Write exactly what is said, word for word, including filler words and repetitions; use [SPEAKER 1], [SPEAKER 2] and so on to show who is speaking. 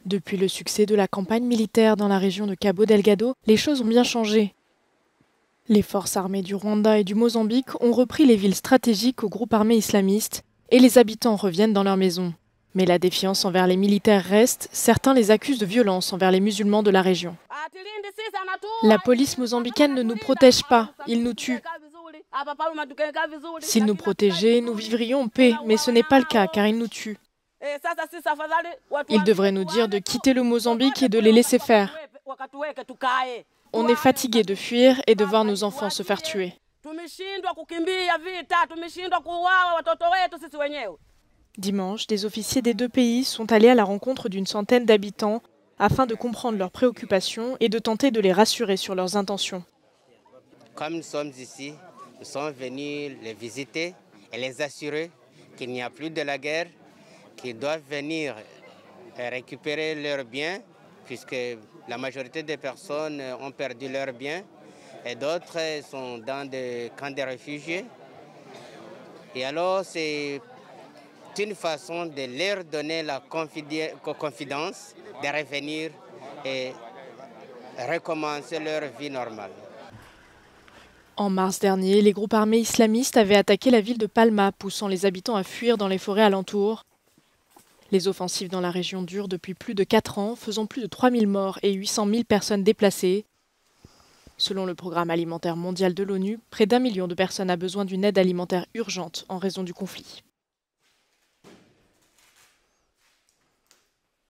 [SPEAKER 1] Depuis le succès de la campagne militaire dans la région de Cabo Delgado, les choses ont bien changé. Les forces armées du Rwanda et du Mozambique ont repris les villes stratégiques au groupe armé islamiste et les habitants reviennent dans leurs maisons. Mais la défiance envers les militaires reste, certains les accusent de violence envers les musulmans de la région. La police mozambicaine ne nous protège pas, ils nous tuent. S'ils nous protégeaient, nous vivrions en paix, mais ce n'est pas le cas car ils nous tuent. Ils devraient nous dire de quitter le Mozambique et de les laisser faire. On est fatigué de fuir et de voir nos enfants se faire tuer. Dimanche, des officiers des deux pays sont allés à la rencontre d'une centaine d'habitants afin de comprendre leurs préoccupations et de tenter de les rassurer sur leurs intentions.
[SPEAKER 2] Comme nous sommes ici, nous sommes venus les visiter et les assurer qu'il n'y a plus de la guerre, qu'ils doivent venir récupérer leurs biens, puisque la majorité des personnes ont perdu leurs biens et d'autres sont dans des camps de réfugiés. Et alors c'est une façon de leur donner la confidence de revenir et recommencer leur vie normale.
[SPEAKER 1] En mars dernier, les groupes armés islamistes avaient attaqué la ville de Palma, poussant les habitants à fuir dans les forêts alentours. Les offensives dans la région durent depuis plus de quatre ans, faisant plus de trois mille morts et huit cent mille personnes déplacées. Selon le Programme alimentaire mondial de l'ONU, près d'un million de personnes a besoin d'une aide alimentaire urgente en raison du conflit.